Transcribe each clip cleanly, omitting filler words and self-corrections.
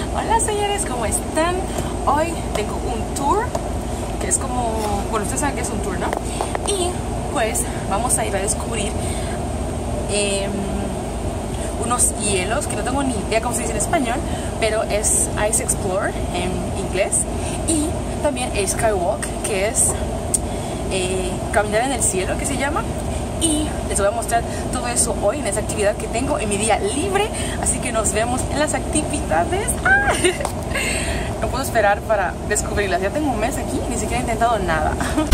Hola señores, ¿cómo están? Hoy tengo un tour que es como, bueno, ustedes saben que es un tour, ¿no? Y pues vamos a ir a descubrir unos hielos que no tengo ni idea cómo se dice en español, pero es Ice Explorer en inglés, y también el Skywalk, que es caminar en el cielo, que se llama. Y les voy a mostrar todo eso hoy en esa actividad que tengo en mi día libre, así que nos vemos en las actividades. ¡Ah! No puedo esperar para descubrirlas. Ya tengo un mes aquí y ni siquiera he intentado nada.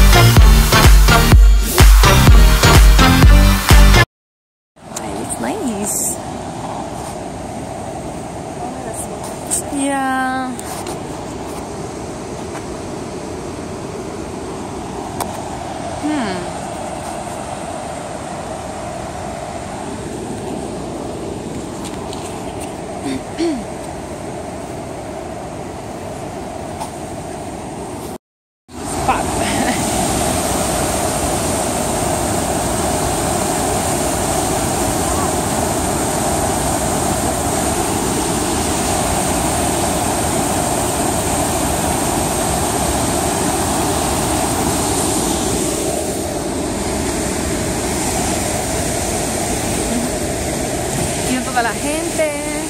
It's nice. Yeah. A la gente.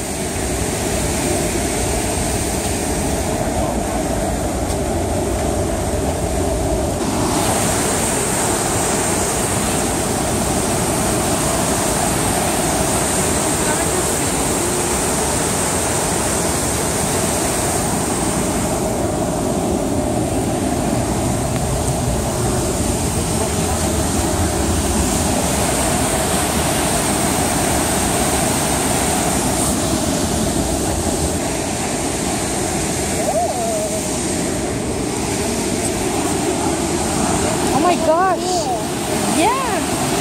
Oh my gosh! Yeah!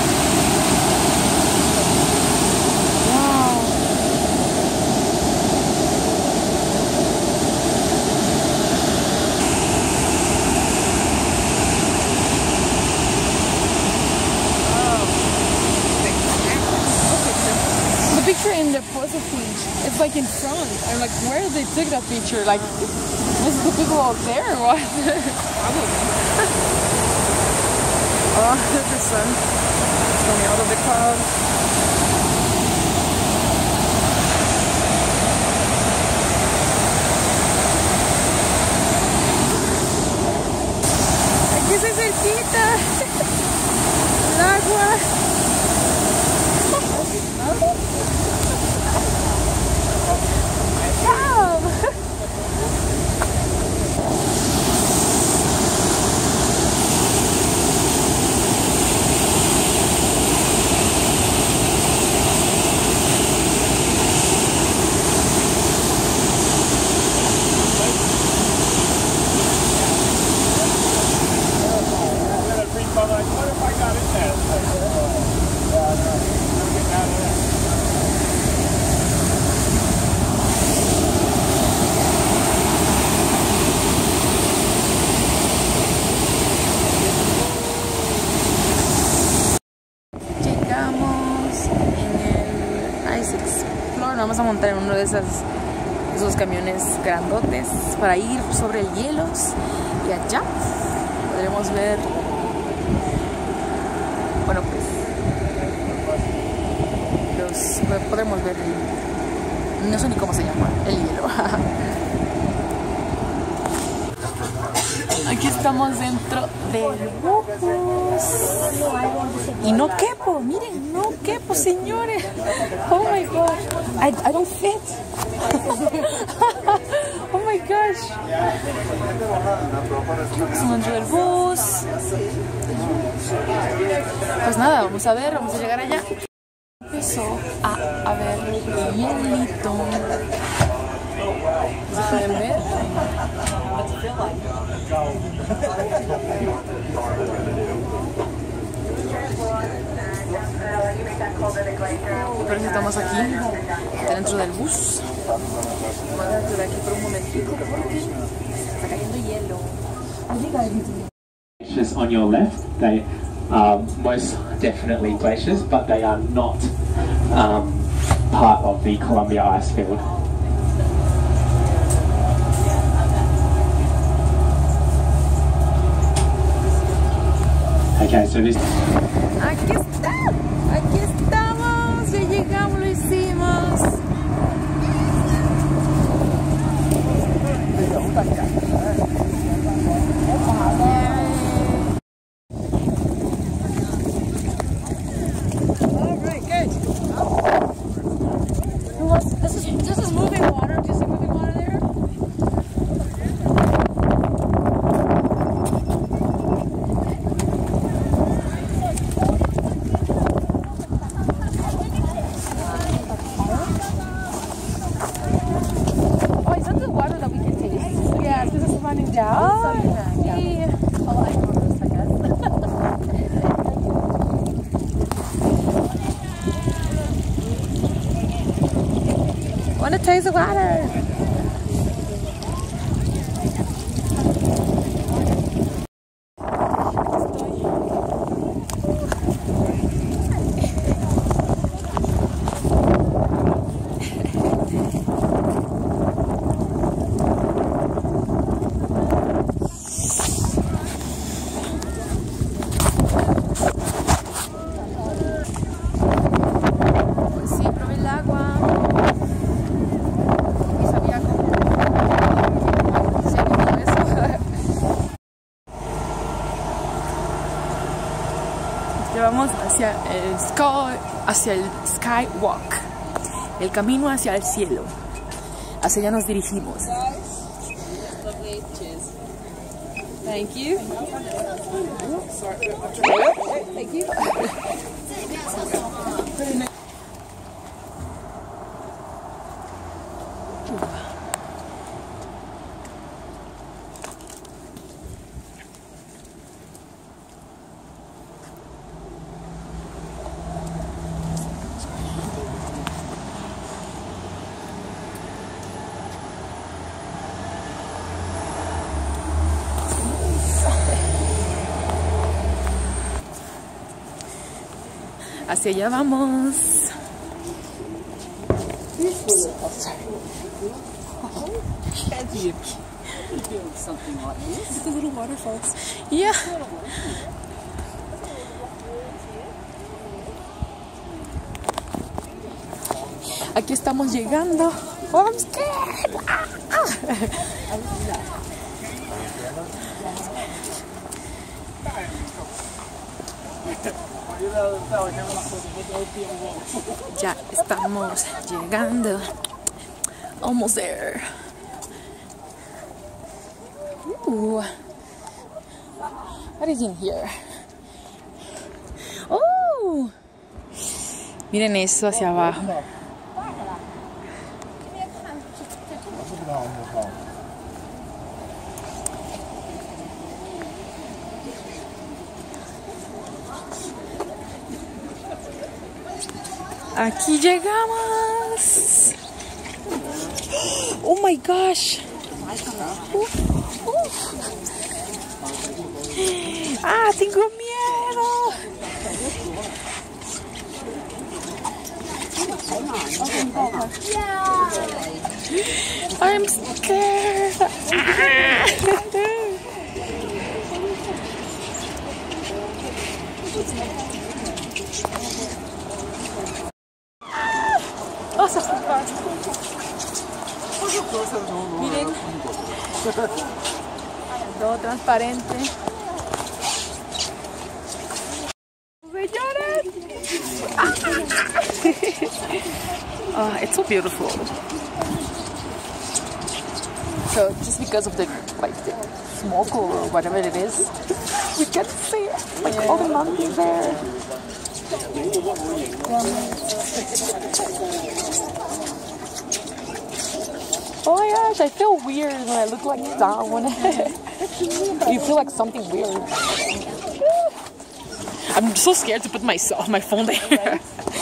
Wow! The picture in the photo page, it's like in front. I'm like, where did they take that picture? Like, was the people out there or what? Probably. Oh, the sun is coming out of the cloud. Aquí se cerquita el agua. Vamos a montar en uno de esos camiones grandotes para ir sobre el hielo, y allá podremos ver, bueno, pues podremos ver no sé ni cómo se llama, el hielo. Aquí estamos dentro del bus y no quepo, miren, no quepo, señores. Oh my gosh, I don't fit. Oh my gosh. Estamos dentro del bus. Pues nada, vamos a ver, vamos a llegar allá. Empezó a ver hielito. ¿Se pueden ver? Por eso estamos aquí, dentro del bus. Vamos a entrar aquí por un momentito porque está cayendo hielo. Glaciers on your left, they are most definitely glaciers, but they are not part of the Columbia ice field. Okay, so this. Aquí está, aquí estamos, ya llegamos, lo hicimos. This is moving water. Do you see moving water there? Oh, is that the water that we can taste? Yeah, this is running down. Oh, yeah. Oh, I know this, I guess. Want to taste the water? Sí, probé el agua. Y sabía como seco todo eso. Llevamos hacia el skywalk, el camino hacia el cielo. Hacia allá nos dirigimos. Thank you. Thank you. Hacia allá vamos. Something like this. The little waterfalls. Yeah. Aquí estamos llegando. Oh, I'm scared. Ya estamos llegando. Almost there. What is in here? Oh, miren eso hacia abajo. Aquí llegamos. Oh my gosh. Ah, tengo miedo. I'm scared. Oh, ça se passe. Miren. Todo transparente. Señores. Oh, it's so beautiful. So just because of the the smoke or whatever it is, we can see all the mountains there. Oh my gosh, I feel weird when I look like down. You feel like something weird. I'm so scared to put my phone there.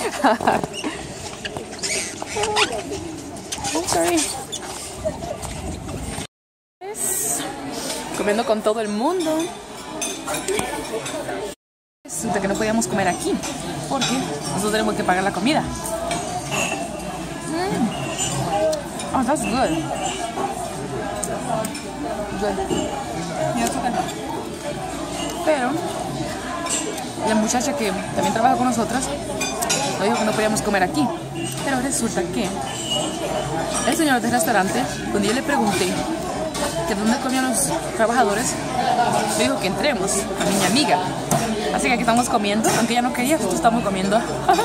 Oh, sorry. Comiendo con todo el mundo. Resulta que no podíamos comer aquí porque nosotros tenemos que pagar la comida. Oh, that's good. Good. Yeah, it's okay. Pero la muchacha que también trabaja con nosotras nos dijo que no podíamos comer aquí. Pero resulta que el señor del restaurante, cuando yo le pregunté que dónde comían los trabajadores, me dijo que entremos, a mi amiga. Así que aquí estamos comiendo, aunque ella no quería, nosotros estamos comiendo.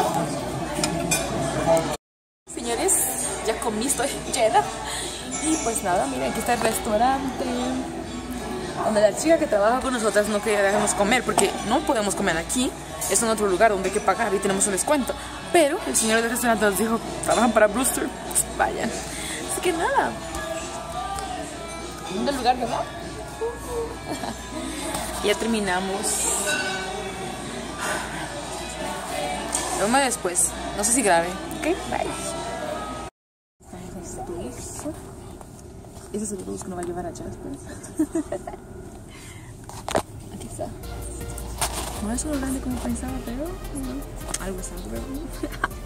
Señores, ya comí, estoy llena. Y pues nada, miren, aquí está el restaurante donde la chica que trabaja con nosotras no quería dejarnos comer, porque no podemos comer aquí, es en otro lugar donde hay que pagar y tenemos un descuento. Pero el señor del restaurante nos dijo, trabajan para Brewster, vayan. Así que nada, lindo lugar, ¿verdad? Ya terminamos. Nos vemos después, no sé si grabe, ok, bye. Ese es el bus que nos va a llevar allá después. Aquí está. No es solo grande como pensaba, pero algo es algo.